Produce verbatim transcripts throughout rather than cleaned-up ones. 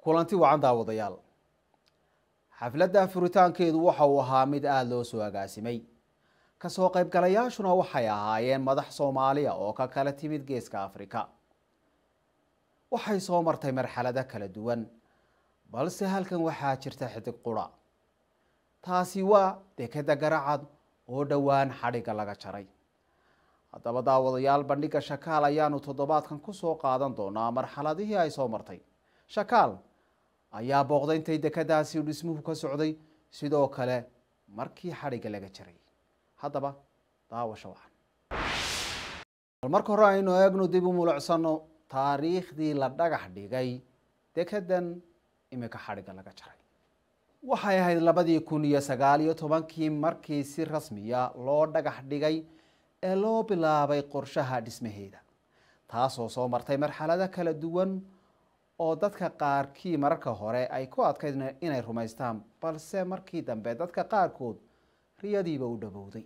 kulanti wacan daawadayaal xafladda furitaankeedu waxa uu ahaa mid aad loo soo agaasimay ka soo qaybgalayaashuna waxay ahaayeen madax Soomaaliya oo ka kala timid geeska Afrika waxay soo martay marxalado kala duwan balse halkan waxaa jirta xidig qura taasi waa dekada Garacad oo dhawaan xadhiga laga jaray haddaba daawadayaal bandhiga Shakaal ayaanu toddobaadkan ku soo qaadan doonaa marxaladihii ay soo martay Shakaal ayaa booqday intay dekadaasi dhismuhu ka socday sidoo kale markii xadhiga laga jaray haddaba daawasho waxan marka hore aynu eegno dib u mulucsano taariikhdii la dhagax dhigay dekadan imika xadhiga laga jaray waxay ahayd labadii kun iyo sagaal iyo tobankii markii si rasmi ah loo dhagax dhigay ee loo bilaabay qorshaha dhismaheeda taasoo soo martay marxalado kala duwan oo dadka qaarkii mararka hore ay ku adkayd inay rumaystaan balse markii dambe dadka qaarkood riyadiiba u dhawowday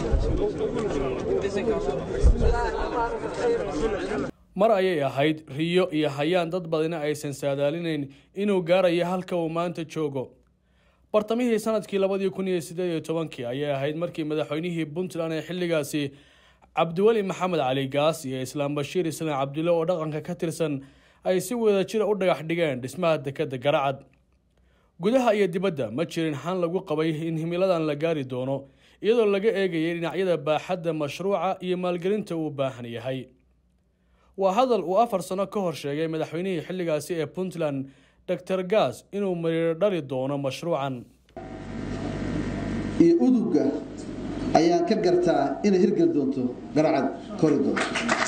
mar ayay ahayd riyo iyo hayaan dad badina aysan saadaalinayn inuu gaarayo halka uu maanta joogo bartamihii sanadkii labadii kun iyo siddeed iyo tobankii ayay ahayd markii madaxweynihii Puntland ee xilligaasi Cabdiwali Maxamed Cali Gaas iyo Islaam Bashiir Islaan Cabdulle oo dhaqanka ka tirsan ay si wada jir u dhagax dhigeen dhismaha dekada Garacad gudaha iyo dibadda ma jirin xan lagu qabay in himiladan la gaari doono iyadoo laga eegayay dhinacyada baaxadda mashruuca iyo maalgelinta uu baahan yahay waa hadal uu afar sano ka hor sheegay madaxweynihii xilligaasi ee Puntland Doctor Gaas inuu marir dhali doono mashruucan iyo uduga ayaan ka gartaa inay hirgal doonto Garacad corridor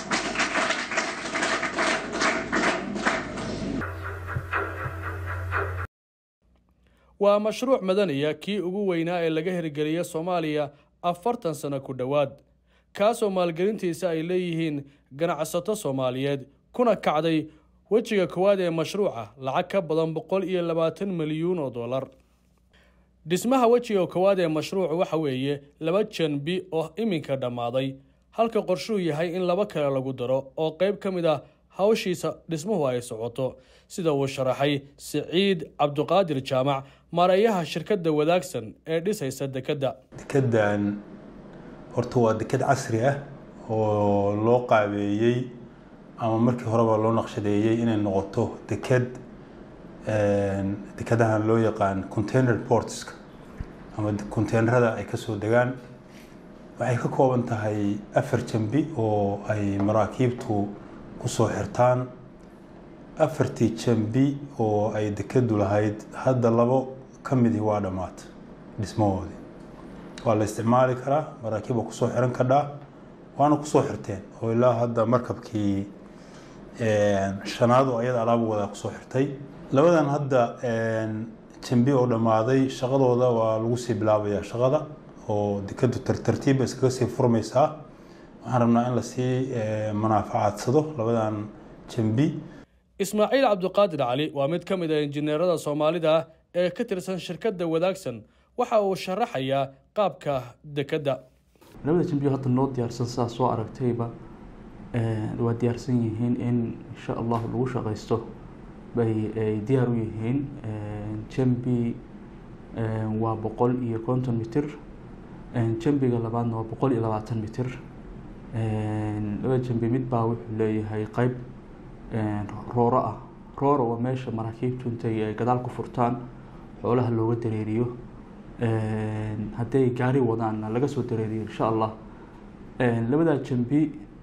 waa mashruuc madaniya kii ugu weynaa ee laga hirgeliyay Soomaaliya afartan sano ku dhawaad kaasoo maalgelintiisa ay leeyihiin ganacsato Soomaaliyeed kuna kacday wajiga koowaad ee mashruuca lacag ka badan boqol iyo labaatan milyan oo dollar dhismaha wajiga koowaad ee mashruuca waxa weeye laba janbi oo iminka dhamaaday halka qorshuhu yahay in laba kale lagu daro oo qayb ka mid ah hawshiisa dhismuhu ay socoto sida uu sharaxay Saciid Cabdiqaadir Jaamac maarayaha shirkadda wadaagsan ee dhisaysa dekada dekadan horta waa dekad casri ah oo loo qaabeeyay ama markii horeba loo naqshadeeyay inay noqoto dekad een dekadahan loo yaqaan container ports ama containerada ay ka soo degaan waxay ka kooban tahay afar janbi oo ay maraakiibtu ku soo xirtaan afartii janbi oo ay dekadu lahayd hadda labo ka mid waa dhamaad dhismahoodii waa la isticmaali karaa maraakiib ku soo xiran kadhaa waana ku soo xirteen oo ilaa hadda markabkii een shanaad oo ayada alaab wada ku soo xirtay labadan hadda een janbi oo dhamaaday shaqadooda waa lagu sii bilaabayaa shaqada oo dekadu tartiib iskaga sii furmaysaa waxaan rabnaa in la sii manaafacadsado labadan janbi Ismaaciil Cabdiqaadir Cali waa mid ka mid ah injineerada Soomaalida ee ka tirsan shirkadda wadaagsan waxa uu sharaxayaa qaabka dekada labada janbi hadda noo diyaarsan saa soo aragtayba ee waa diyaarsan yihiin in insha Allah lagu shaqeysto bay diyaar u yihiin janbi waa boqol iyo konton mitir janbiga labaadna waa boqol iyo labaatan mitir labada janbi mid baa wuxuu leeyahay qayb rooro ah rooro waa meesha maraakiibtu intay gadaal ku furtaan xoolaha looga dareeriyo hadday gaari wadaan laga soo dareeriyo insha Allah labada janbi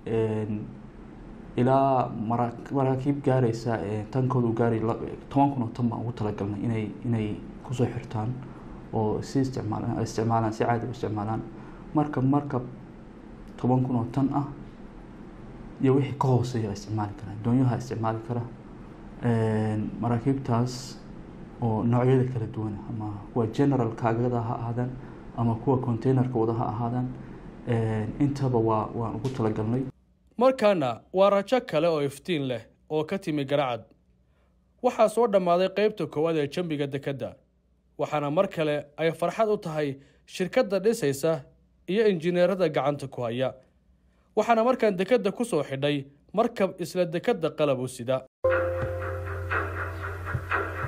ilaa maraakiib gaaraysa tankoodu gaari toban kun oo tan baan ugu talagalnay inay inay ku soo xirtaan oo si isticmaalaan isticmaalaan si caadi u isticmaalaan marka marka toban kun oo tan ah iyo wixii ka hooseeya isticmaali kara doonyaha isticmaali kara een maraakiibtaas oo noocyada kala duwan ama kuwa general kaagada ha ahaadaan ama kuwa containerka wada ha ahaadaan een intaba waa waan ugu talagalnay markaana waa rajo kale oo iftiin leh oo ka timi Garacad waxaa soo dhamaaday qaybta koowaad ee jambiga dekada waxaana mar kale ay farxad u tahay shirkadda dhisaysa iyo injineerada gacanta ku haya waxaana markaan dekada ku soo xidhay markab isla dekada qalab u sida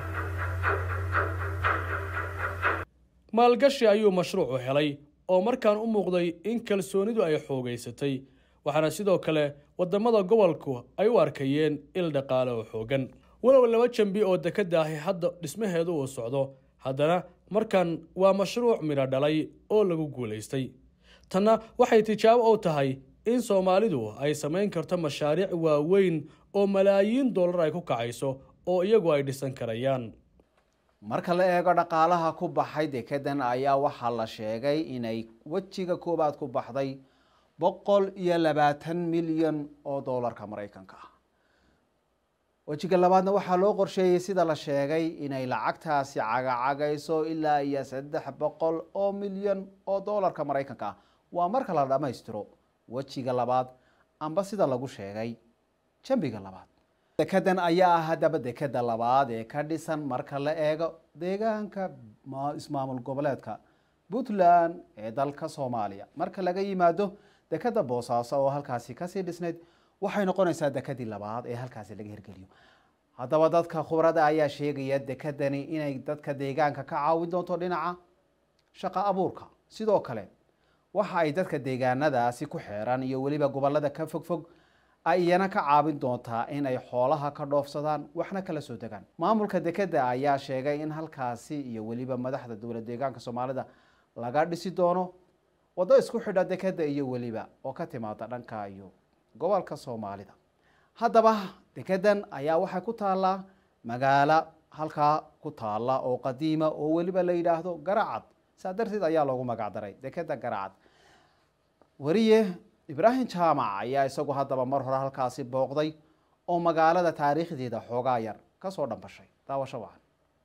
maalgashi ayuu mashruucu helay oo markaan u muuqday in kalsoonidu ay xoogaysatay waxaana sidoo kale wadamada gobolku ay u arkayeen il dhaqaale oo xoogan walow laba jambi oo dekada ahi hadda dhismaheedu uu socdo haddana markan waa mashruuc midho dhalay oo lagu guulaystay tanna waxay tijaabo u tahay in Soomaalidu ay samayn karto mashaariic waaweyn oo malaayiin dollar ay ku kacayso oo iyagu ay dhisan karayaan marka la eego dhaqaalaha ku baxay dekedan ayaa waxaa la sheegay inay wajiga koobaad ku baxday boqol iyo labaatan milyan oo dollarka Mareykanka ah wajiga labaadna waxaa loo qorsheeyay sida la sheegay inay lacagtaasi cagacagayso ilaa iyo saddex boqol oo milyan oo dollarka Mareykanka ah waa marka la dhameystiro wajiga labaad amba sida lagu sheegay jambiga labaad dekedan ayaa ah hadaba dekeda labaad ee ka dhisan marka la eego deegaanka ismaamul goboleedka Puntland ee dalka Soomaaliya marka laga yimaado dekeda Boosaaso oo halkaasi ka sii dhisneed waxay noqonaysaa dekadii labaad ee halkaasi laga hirgeliyo hadaba dadka khibrada ayaa sheegaya dekedani inay dadka deegaanka ka caawin doonto dhinaca shaqo abuurka sidoo kale waxa ay dadka deegaanadaasi ku xeeran iyo waliba gobolada ka fogfog ayana ka caawin doontaa in ay xoolaha ka dhoofsadaan waxna kala soo degaan maamulka dekeda ayaa sheegay in halkaasi iyo waliba madaxda dowladda deegaanka Soomaalida laga dhisi doono wado isku xidha dekeda iyo waliba oo ka timaada dhanka iyo gobolka Soomaalida hadaba dekedan ayaa waxay ku taala magaalo halka ku taala oo qadiima oo waliba la yiraahdo Garacad saadarteed ayaa loogu magac daray dekeda Garacad wariye Ibrahim Jaamac ayaa isagu hadaba mar hore halkaasi booqday oo magaalada taariikhdeeda xoogaa yar ka soo dhanbashay daawasho wacan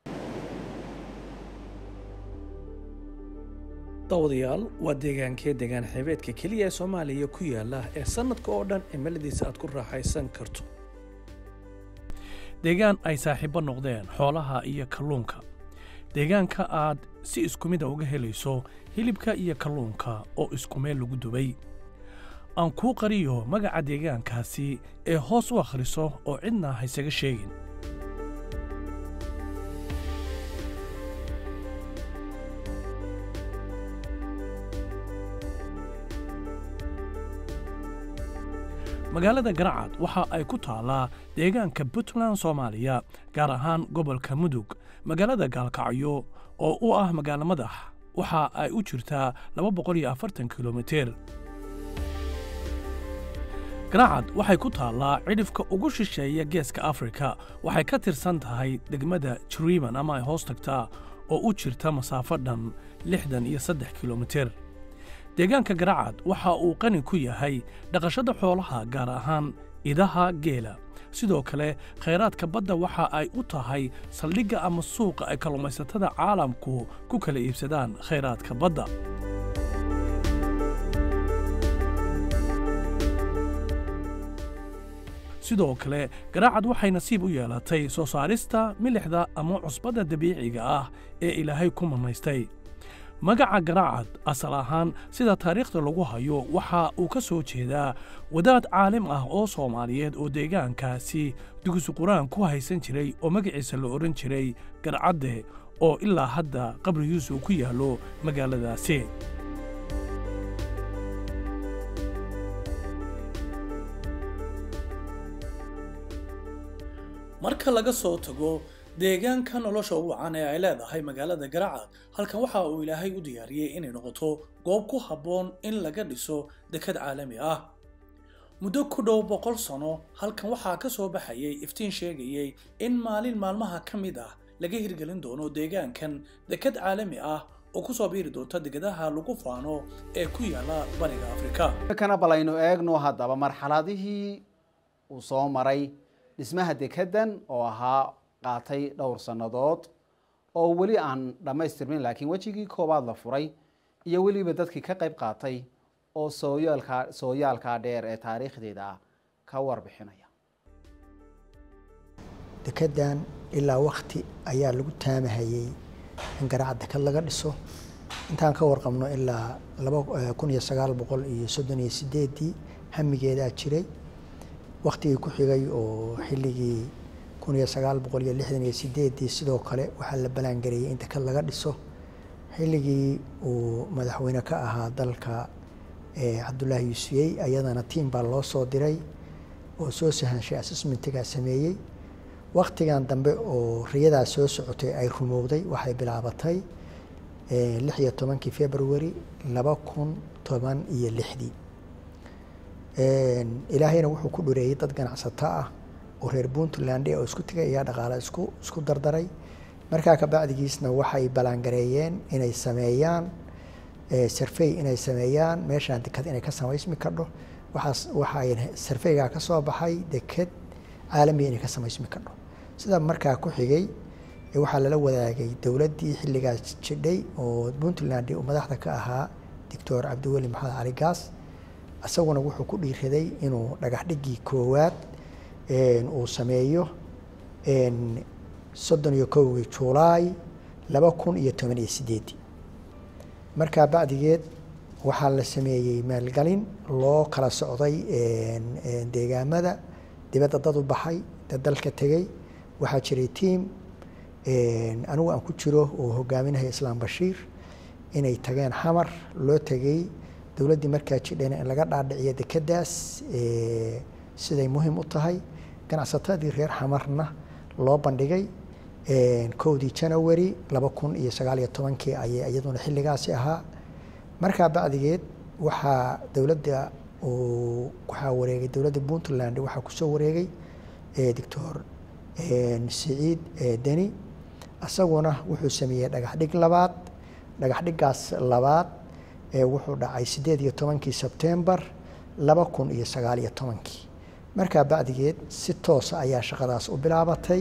dawadayaal waa deegaankee deegaan xeebeedka keliya ee Soomaaliya ku yaala ee sanadka oo dhan cimiladiisa aad ku raaxaysan karto deegaan ay saaxiibo noqdeen xoolaha iyo kalluunka deegaanka aad si isku mid ah uga helayso hilibka iyo kalluunka oo isku meel lagu dubay aan ku qariyo magaca deegaankaasi ee hoos u akhriso oo cidna haysaga sheegin magaalada Garacad waxa ay ku taalaa deegaanka Puntland Soomaaliya gaar ahaan gobolka Mudug magaalada Gaalkacyo oo u ah magaalo madax waxa ay u jirtaa laba boqol iyo afartan kiiloomitir Garacad waxay ku taalaa cidhifka ugu shisheeya geeska Afrika waxay ka tirsan tahay degmada Jiriban ama ay hoos tagtaa oo u jirta masaafo dhan lixdan iyo saddex kiiloomitir deegaanka Garacad waxa uu qani ku yahay dhaqashada xoolaha gaar ahaan idaha geela sidoo kale kheyraadka badda waxa ay u tahay saldhigga ama suuqa ay kalluumaysatada caalamku ku kala iibsadaan kheyraadka badda sidoo kale Garacad waxay nasiib u yeelatay soo saarista milixda ama cusbada dabiiciga ah ee Ilaahay ku manaystay magaca Garacad asal ahaan sida taariikhda lagu hayo waxa uu ka soo jeedaa wadaad caalim ah oo Soomaaliyeed oo deegaankaasi dugsi quraan ku haysan jiray oo magaciisa la oran jiray Garcadde oo ilaa hadda qabrigiisu ku yaalo magaaladaasi marka laga soo tago deegaanka nolosha wacan ee ay leedahay magaalada Garacad halkan waxa uu Ilaahay u diyaariyay inay noqoto goob ku haboon in laga dhiso dekad caalami ah muddo ku dhow boqol sano halkan waxa ka soo baxayay iftiin sheegayay in maalin maalmaha kamid ah laga hirgelin doono deegaankan dekad caalami ah oo ku soo biiri doonta degadaha lagu faano ee ku yaala bariga Afrika kana balayno eegno hadaba marxaladihii uu soo maray dhismaha dekedan oo ahaa qaatay dhowr sanadood oo wali aan dhameystirmin laakiin wajigii koobaad la furay iyo waliba dadkii ka qayb qaatay oo sooyaalka sooyaalka dheer ee taariikhdeeda ka warbixinaya dekedan ilaa waqti ayaa lagu taamahayay in Garacad dekad laga dhiso intaan ka warqabno ilaa laba kun iyo sagaal boqol iyo soddon iyo sideed hamigeeda jiray waqtigii ku xigay oo xilligii kun iyo sagaal boqol iyo lixdan iyo sideed sidoo kale waxa la balaan gareeyay in dekad laga dhiso xilligii uu madaxweyne ka ahaa dalka cabdullaahi yuusufiyey ayadana tiim baa loo soo diray oo soo sahanshay assessmentigaa sameeyey. waktigan dambe oo riyadaas soo socotay ay rumowday waxay bilaabatay lix iyo tobankii february laba kun toban iyo lixdii. ilaahayna wuxuu ku dhureeyey dad ganacsato ah oo reer puntland oo isku tegay ayaa dhaqaale isku isku dardaray. markaa ka bacdigiisna waxay ballaangareeyeen inay sameeyaan survey inay sameeyaan meeshaan deked inay ka samaysmi kadho. waxaas waxay surveygaa ka soo baxay deked caalamiga inay ka samaysmi kadho. sida markaa ku xigay waxaa lala wadaagay dowladdii xilligaas jidhay oo puntland uu madaxda ka ahaa doctor cabdiweli maxamed cali gaas. isaguna wuxuu ku dhiiraday inuu dhagax dhigii koowaad uu sameeyo soddon iyo kowgii juulaay laba kun iyo toban iyo sideedii. markaa bacdigeed waxaa la sameeyey maalgelin loo kala socday deegaamada dibadda dad u baxay dad dalka tegey. waxaa jiray tiim anigu aan ku jiro oo hogaaminaya islaam bashiir inay tageen xamar loo tegey dowladdii markaa jidhayna in laga dhaadhiciyo dekeddaas siday muhiim u tahay. ganacsatadii reer xamarna loo bandhigay kowdii janawari laba kun iyo sagaal iyo tobankii ayay iyaduna xilligaasi ahaa. markaa bacdigeed waxaa dowladda waxaa wareegay dowladda puntland waxaa kusoo wareegay doctor siciid deni. isaguna wuxuu sameeyey dhagax dhig labaad. dhagax dhigaas labaad wuxuu dhacay sideed iyo tobankii sebtembar laba kun iyo sagaal iyo tobankii. markaa bacdigeed si toosa ayaa shaqadaas u bilaabatay.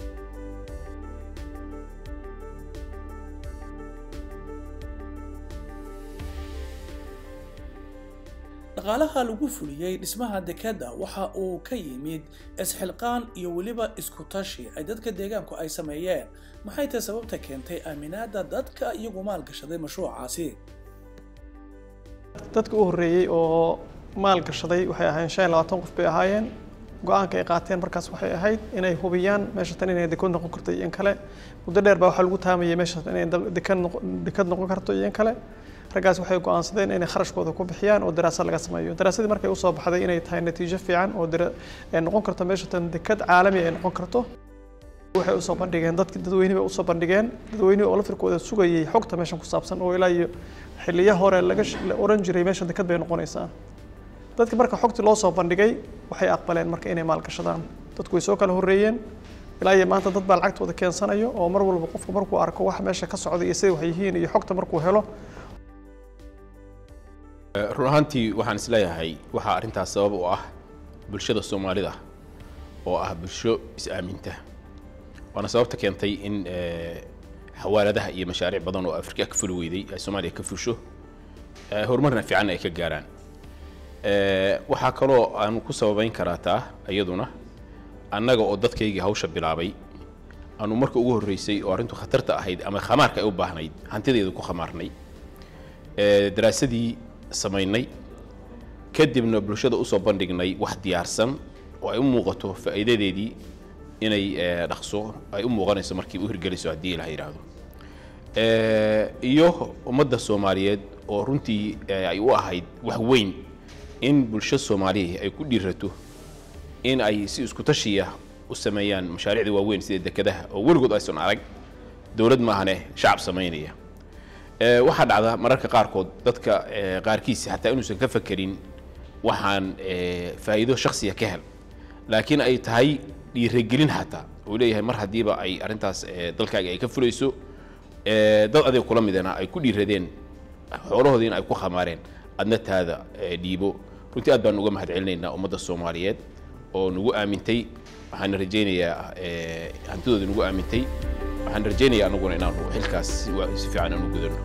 dhaqaalaha lagu fuliyey dhismaha dekedda waxa uu ka yimid isxilqaan iyo weliba isku tashi ay dadka deegaanku ay sameeyeen. maxay tahay sababta keentay aaminaadda dadka iyagu maalgashaday mashruucaasi? dadka u horreeyey oo maalgashaday waxay ahaayeen shan iyo labaatan qof bay ahaayeen. go-aanka ay qaateen markaas waxay ahayd inay hubiyaan meesha tan inay deked noqon karto iyo in kale. muddo dheer baa waxaa lagu taamayay meesha tan inay deked noqon karto iyo in kale. raggaas waxay go'aansadeen inay kharashkooda ku bixiyaan oo daraasad laga sameeyo. daraasadii markay u soo baxday inay tahay natiijo fiican oo noqon karto meesha tan deked caalami ay noqon karto waxay u soo bandhigeen dadkii dadweynaha u soo bandhigeen dadweynaha oo lafirkooda sugayay xogta meeshan ku saabsan oo ilaa iyo xilliyo hore laga oran jiray meesha deked bay noqonaysaa. dadka marka xogtii loo soo bandhigay waxay aqbaleen marka inay maalgashadaan. dadku way soo kala horreeyeen ilaa iyo maanta dad baa lacagtooda keensanayo oo mar walba qofku markuu arko wax meesha ka socda iyo sida wax yihiin iyo xogta markuu helo. run ahaantii waxaan isleeyahay waxaa arrintaas sabab u ah bulshada Soomaalida oo ah bulsho is-aaminta. waana sababta keentay in xawaaladaha iyo mashaariic badan oo Afrika ka fuli weyday ay Soomaaliya ka fusho horumarna fiican ay ka gaaraan. waxaa kaloo aan ku sababayn karaa taa iyaduna annaga oo dadkayga hawsha bilaabay aanu marka ugu horreysay oo arrintu khatarta ahayd ama khamaarka ay u baahnayd hantideedu ku khamaarnay daraasadii samaynay kadibna bulshada u soo bandhignay wax diyaarsan oo ay u muuqato faa'iidadeedii inay dhaqso ay u muuqanayso markii uu hirgeliso haddii la yiraahdo iyo ummadda Soomaaliyeed oo runtii ay u ahayd wax weyn in bulshada Soomaaliyeed ay ku dhiirato in ay si isku tashiya u sameeyaan mashaariicda waaweyn sida dekedaha oo weligood aysan arag dawlad maahane shacab sameynaya. waxaa dhacda mararka qaarkood dadka qaarkiisa xataa inuusan ka fakerin waxaan faa'iido shakhsiya ka hel laakiin ay tahay dhiirigelin xataa oo leeyahay mar hadiiba ay arintaas dalkaaga ay ka fulayso dad adeeg kula midana ay ku dhiiradeen xoolahoodiina ay ku khamaareen adna taada dhiibo. runtii aad baan uga mahad celinaynaa ummadda Soomaaliyeed oo nagu aamintay. waxaan rajaynayaa hantidooda nagu aamintay. waxaan rajaynayaa anaguna inaanu xilkaas si fiican u gudano.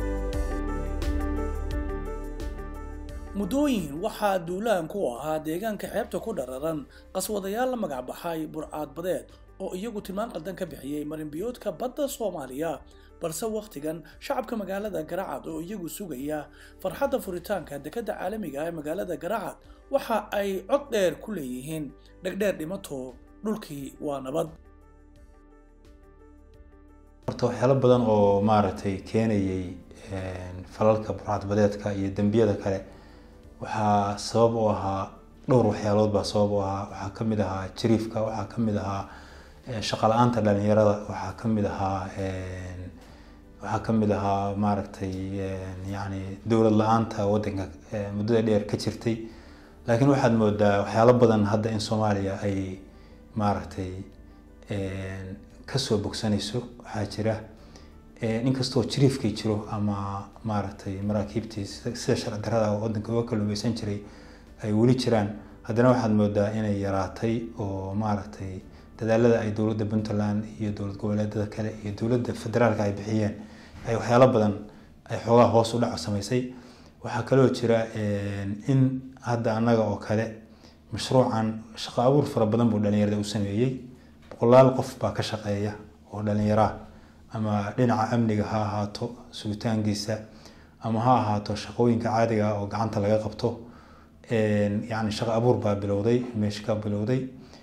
muddooyin waxaa duulaan ku ahaa deegaanka xeebta ku dhararan qaswadayaal la magac baxay burcad badeed oo iyagu tilmaan qaldan ka bixiyay marinbiyoodka badda Soomaaliya. balse waqtigan shacabka magaalada Garacad oo iyagu sugaya farxadda furitaanka dekedda caalamiga ah ee magaalada Garacad waxa ay cod dheer ku leeyihiin dhagdheer dhimato dhulkii waa nabad. horta waxyaalo badan oo maaragtay keenayay falalka burcadbadeedka iyo dembiyada kale waxaa sabab u ahaa dhowr waxyaalood baa sabab u ahaa. waxaa ka mid ahaa jiriifka, waxaa ka mid ahaa shaqo la-aanta dhalinyarada, waxaa ka mid ahaa waxaa ka mid ahaa maaragtay yani dowlad la-aanta waddanka muddada dheer ka jirtay. laakiin waxaad moodaa waxyaalo badan hadda in Soomaaliya ay maaragtay kasoo bogsanayso. waxaa jira inkastoo jiriifkii jiro ama maaragtay maraakiibtii sida sharci darrada waddanka uga kalluumaysan jiray ay weli jiraan, haddana waxaad moodaa inay yaraatay oo maaragtay dadaalada ay dowladda Puntland iyo dowlad goboleedyada kale iyo dowladda federaalka ay bixiyeen ay waxyaalo badan ay xoogaa hoos u dhac samaysay. waxaa kaloo jira in hadda annaga oo kale mashruucan shaqo abuur fara badan buu dhalinyarada u sameeyey. boqolaal qof baa ka shaqeeya oo dhalinyaro ah, ama dhinaca amniga ha ahaato sugitaankiisa ama ha ahaato shaqooyinka caadiga ah oo gacanta laga qabto. yani shaqo abuur baa bilowday, meesha ka bilowday.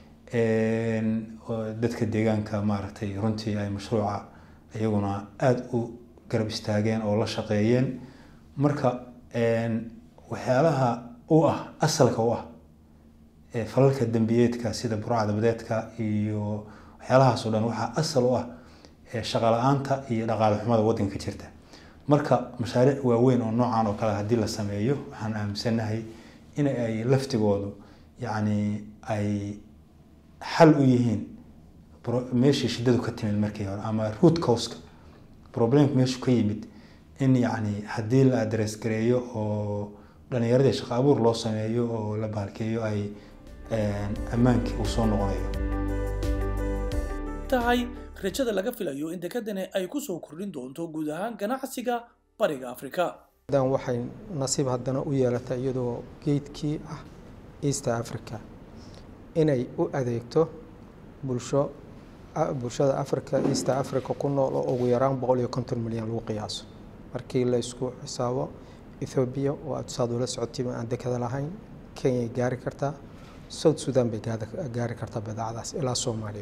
dadka deegaanka maaragtay runtii ay mashruuca iyaguna aada u garab istaageen oo la shaqeeyeen. marka waxyaalaha u ah asalka u ah falalka dembiyeedka sida burcadbadeedka iyo waxyaalahaas oo dhan waxaa asal u ah shaqo la-aanta iyo dhaqaale xumada waddanka ka jirta. marka mashaariic waaweyn oo noocan oo kale haddii la sameeyo waxaan aaminsanahay in ay laftigoodu yani ay xal u yihiin meeshii shidadu ka timid markii hore ama root cause problemka meeshu ka yimid, in yani haddii la address gareeyo oo dhalinyaradii shaqo abuur loo sameeyo oo la baalkeeyo ay ammaankii uu soo noqonayo. tahay rajada laga filayo in dekadani ay ku soo kordhin doonto guud ahaan ganacsiga bariga Afrika. dan waxay nasiib haddana u yeelatay iyadoo geedkii ah East Africa inay u adeegto bulsho bulshada Afrika East Africa ku nool oo ugu yaraan boqol iyo konton milyan lagu qiyaaso. markii la isku xisaabo Ethiopia oo aad saad ula socotay aan dekada lahayn, Kenya gaari kartaa, South Sudan bay gaari kartaa badeecadaas ilaa Soomaaliya.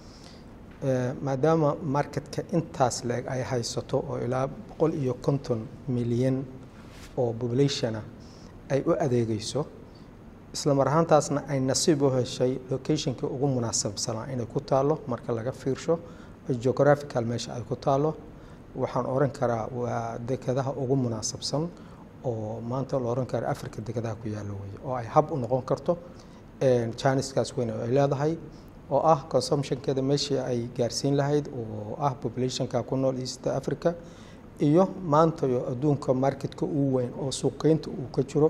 maadaama marketka intaas leeg ay haysato oo ilaa boqol iyo konton milyan oo population ay u adeegayso, isla mar ahaantaasna ay nasiib u heshay locationka ugu munaasabsan inay ku taalo marka laga fiirsho geographical meesha ay ku taalo. waxaan oran karaa waa dekadaha ugu munaasabsan oo maanta la oran karo Afrika dekadaha ku yaalo way oo ay hab u noqon karto Chinese-kaas weyn oo ay leedahay oo ah consumption-keeda meeshii ay gaarsiin lahayd oo ah population-ka ku nool East Africa iyo maanta iyo adduunka market-ka ugu weyn oo suuqeynta uu ka jiro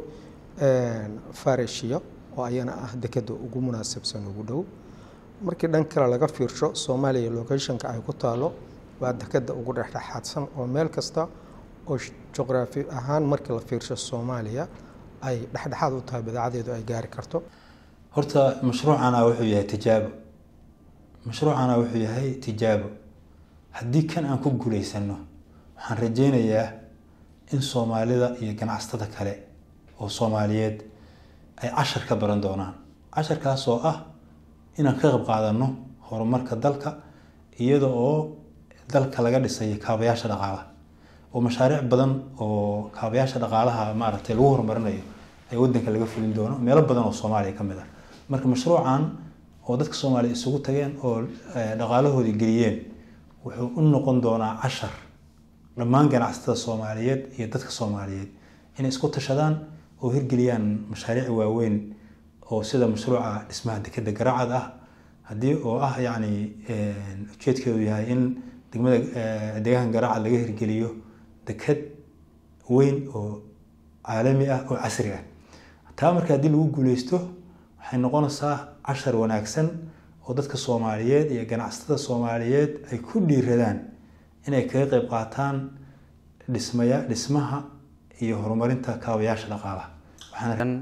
Farishiyo oo ayana ah dekada ugu munaasabsan ugu dhow. markii dhan kale laga fiirsho Soomaaliya location-ka ay ku taalo waa dekada ugu dhexdhexaadsan oo meel kasta oo geography ahaan markii la fiirsho Soomaaliya ay dhexdhexaad u tahay badeecadeedu ay gaari karto. horta mashruucana wuxuu yahay tijaabo mashruucana wuxuu yahay tijaabo haddii kan aan ku guuleysano waxaan rajeynayaa in Soomaalida iyo ganacsatada kale oo Soomaaliyeed ay cashar ka baran doonaan. casharkaas oo ah inaan ka qayb qaadano horumarka dalka iyada oo dalka laga dhisay kaabayaasha dhaqaalaha oo mashaariic badan oo kaabayaasha dhaqaalaha maaragtay lagu horumarinayo ay waddanka laga fulin doono meelo badan oo Soomaaliya ka mid ah. marka mashruucan oo dadka Soomaaliya isugu tageen oo dhaqaalahoodii geliyeen wuxuu u noqon doonaa cashar dhammaan ganacsatada Soomaaliyeed iyo dadka Soomaaliyeed inay isku tashadaan oo hirgeliyaan mashaariic waaweyn oo sida mashruuca dhismaha dekada Garaacad ah haddii oo ah yani ujeedkeedu yahay in degmada deegaanka Garaacad laga hirgeliyo dekad weyn oo caalami ah oo casri ah. taa marka haddii lagu guuleysto waxay noqonaysaa cashar wanaagsan oo dadka Soomaaliyeed iyo ganacsatada Soomaaliyeed ay ku dhiiradaan inay kaga qayb qaataan dhismaya dhismaha iyo horumarinta kaabayaasha dhaqaalaha. waxaan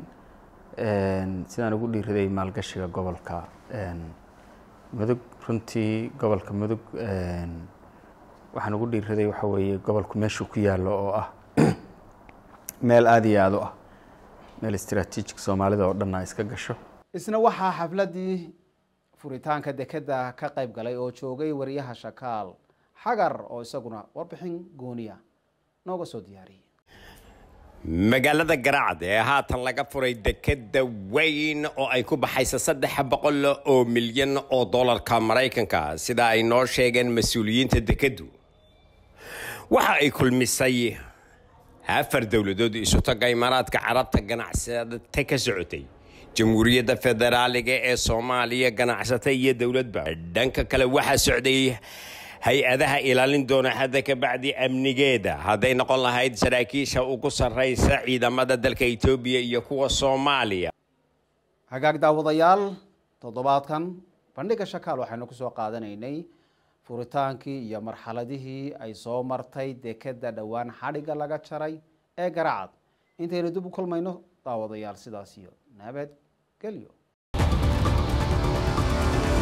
een sidaan ugu dhiiraday maalgashiga gobolka een mudug runtii gobolka mudug een waxaan ugu dhiiraday waxa weeye gobolku meeshu ku yaalo oo ah meel aad iyo aad u ah meel istiraatiijik Soomaalida oo dhan ay iska gasho. isna waxaa xafladii furitaanka dekada ka qayb galay oo joogay wariyaha Shakaal xagar oo isaguna warbixin gooniya nooga soo diyaariyay. magaalada Garaacad ee haatan laga furay dekeda weyn oo ay ku baxaysa saddex boqol oo milyan oo dollarka Mareykanka sida ay noo sheegeen mas'uuliyiinta dekedu. waxa ay kulmisay afar dawladood isu tagay Imaaraadka Carabta ganacsiga ka socotay Jamhuuriyadda Federaaliga ee Soomaaliya ganacsatay iyo dawladba. dhanka kale waxa socday hay-adaha ilaalin doona hadda ka bacdi amnigeeda hadday noqon lahayd saraakiisha ugu sarreysa ciidamada dalka Itoobiya iyo kuwa Soomaaliya. hagaag daawadayaal toddobaadkan bandhiga shakaal waxaynu ku soo qaadanaynay furitaankii iyo marxaladihii ay soo martay dekeda dhawaan xadhiga laga jaray ee Garaacad. intaynu dib u kulmayno daawadayaal sidaas iyo nabad gelyo.